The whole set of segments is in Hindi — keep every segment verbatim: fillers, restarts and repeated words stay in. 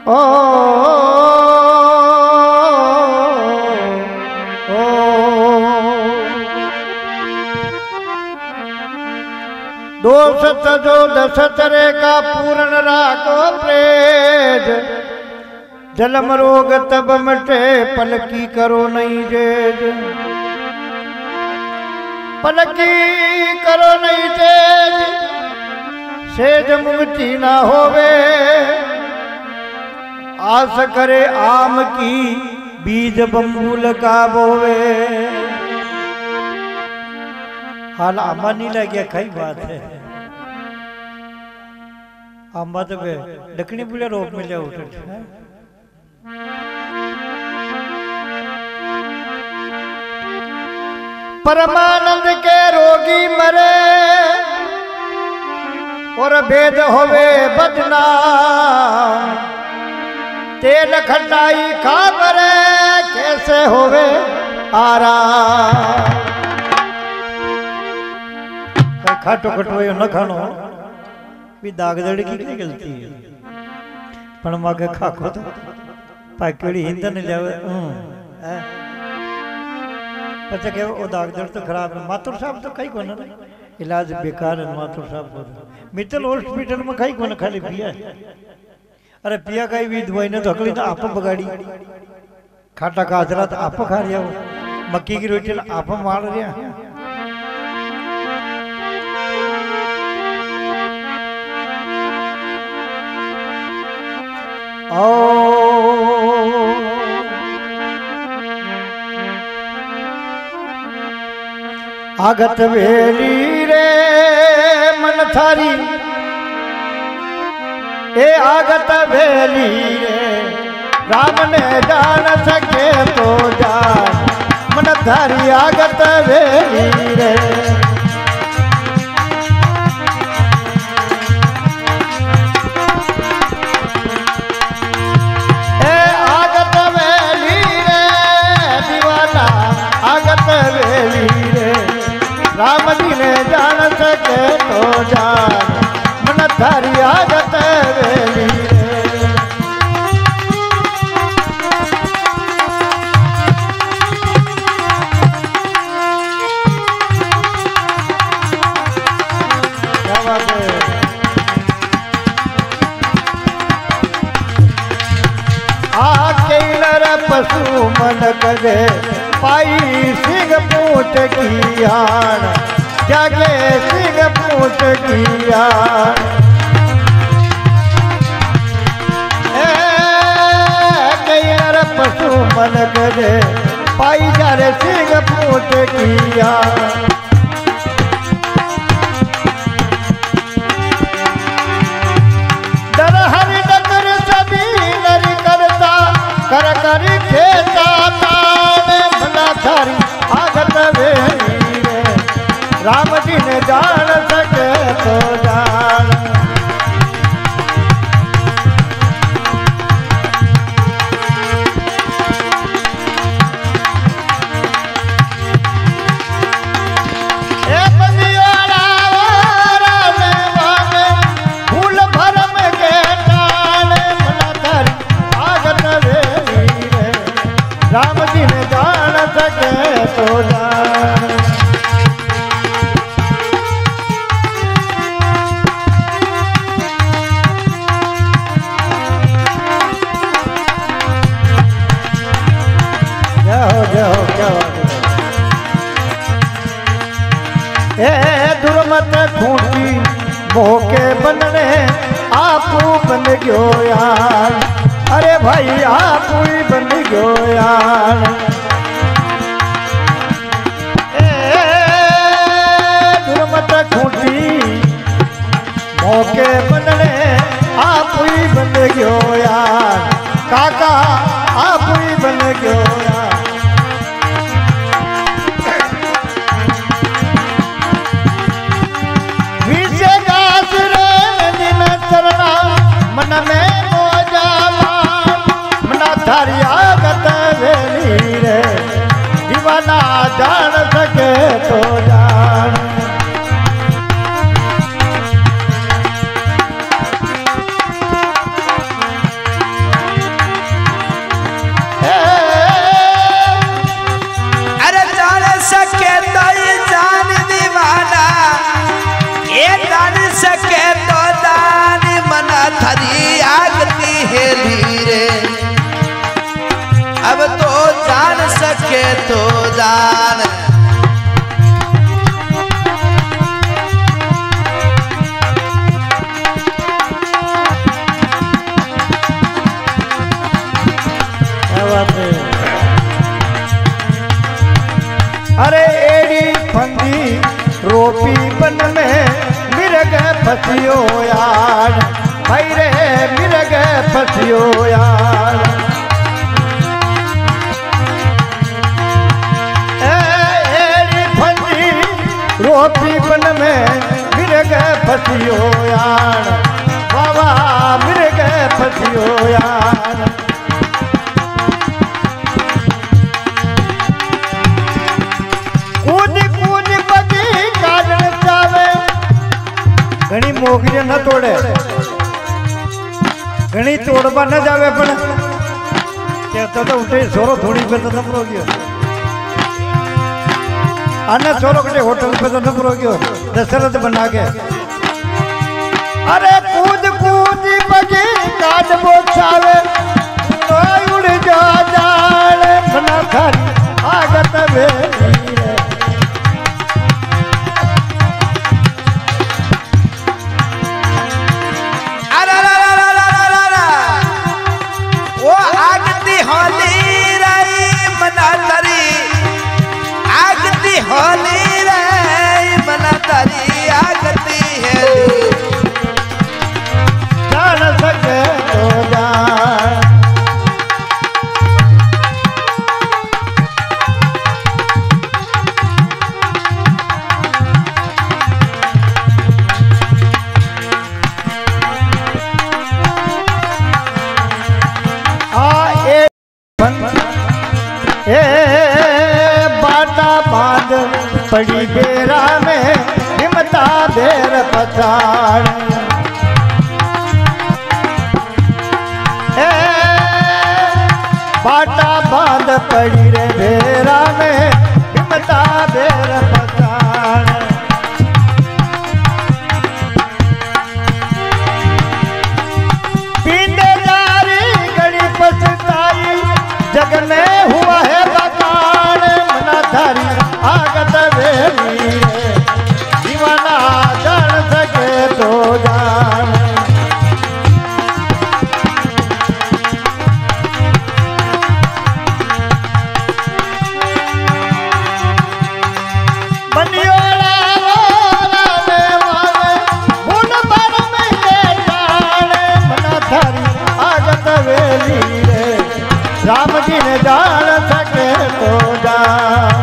ओ दोषत जो दशतरे का पूर्ण राखो प्रेज जलम रोग तब मटे पलकी करो नहीं जेज पलकी करो नहीं जेज सेज मुक्ति ना होवे आस करे आम की बीज बम्बूल का बोवे। हाल आमा नहीं लग गया कई बात है आमा तो वे दक्षिणी बुले रोप में ले उठे परमानंद के रोगी मरे और भेद होवे बदनाम तेल खटाई खा मरे कैसे होवे आराम। खाटो खटो न खानो भी दागदड़ की क्या गलती है पण मागे खाको तो पाकड़ी हिंदन जावे पता के वो दागदड़ तो खराब है। मातुर साहब तो कहीं कोना इलाज बेकार है मातुर साहब को मित्तल हॉस्पिटल में कहीं कोना खाली पिया है। अरे पिया कहीं भी दवाई ने तो अगली तो आप बगाड़ी खाटा काजरा तो आप खा रहा हो मक्की की रोटी आप मार रहा है। ओ आगत वेली रे मन थारी ए आगत वेली रे राम ने जान सके तो जान मन थारी आगत वेली रे। राम जी ने जान सके तो जान मन थारी आगत वेली रे। आके नर पशु मन करे पाई सिंह पूट की यार जागे सिंह पूट की यार नर पशु मन करे पाई जा रे सिंह पूट की यार। डर हरि डकर सभी नर करता कर कर खेता थारी आगत वेली रे राम जी ने जान सके तो जान। फूल भरम के टाने मना थारी आगत वेली रे राम जी ने जान सके तो जान। जाओ जाओ जाओ ए दुर्मत खूंटी मोके बनने आपू बन गयो यार। अरे भाई आपू ही बन गयो यार। खूंटी मौके बनने आप ही बन गयो यार काका आप ही बन गयो यार। विषे दास रे दिन चरना मन में मोजा मना थारी आगत वेली रे दीवाना जान सके तो जान। सके तो जान। अरे एड़ी फंदी रोपी बन में मिर्ग फसियो यार, भाई रे मिर्ग फसियो यार। एड़ी फंदी रोपी बन में मिर्ग फसियो यार, बाबा मिर्ग फसियो यार। घणी मोगरी न तोड़े, घणी तोड़वा न जावे, पण कहता तो उठे सोरो थोड़ी पे तो नंबर हो गयो, आना सोरो कटे होटल पे तो नंबर हो गयो दशरथ बना के। अरे कूद कूद बगे काट बोछावे तो उड़ जा जाल बना खारी आगत वे। होली रे मना तारी आगती है जान सके तो जान। आ ए ए पड़ी बेरा में हिमता बेर पछाड़। बाटा बांध पड़ी रे बेरा में हिमता बेर पछाड़। पीते जारी गड़ी पछताई जग में हुआ है बकान मना धारी आगत वेली दीवाना जान सके तो जान। बनियोला वाले वाले मुन पर में जान मना थारी आगत वेली रे राम जी ने जान सके तो जान।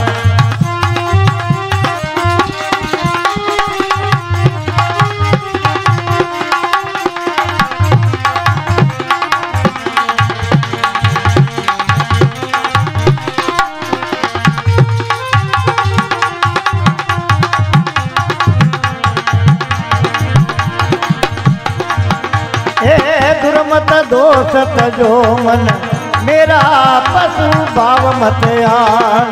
दुर्मत दोषत जो मन मेरा पशु भाव मत आन।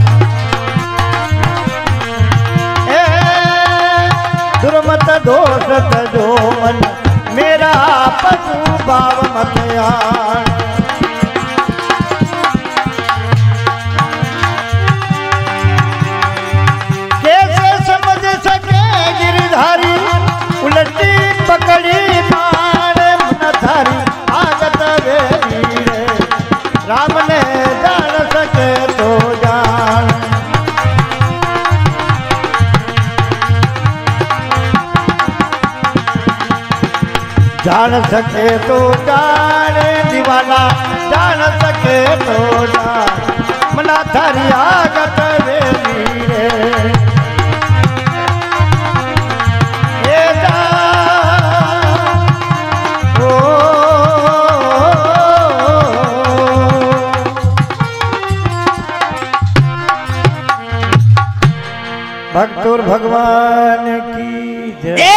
ए दुर्मत दोषत जो मन मेरा पशु भाव मत आन। कैसे समझ सके गिरधारी उलटी पकड़ी थारी आगत वेली रे राम ने जान सके तो जान। जान सके तो जान दीवाना जान सके तो जान मना थारी आगत वेली रे। भक्तोर भगवान की जय।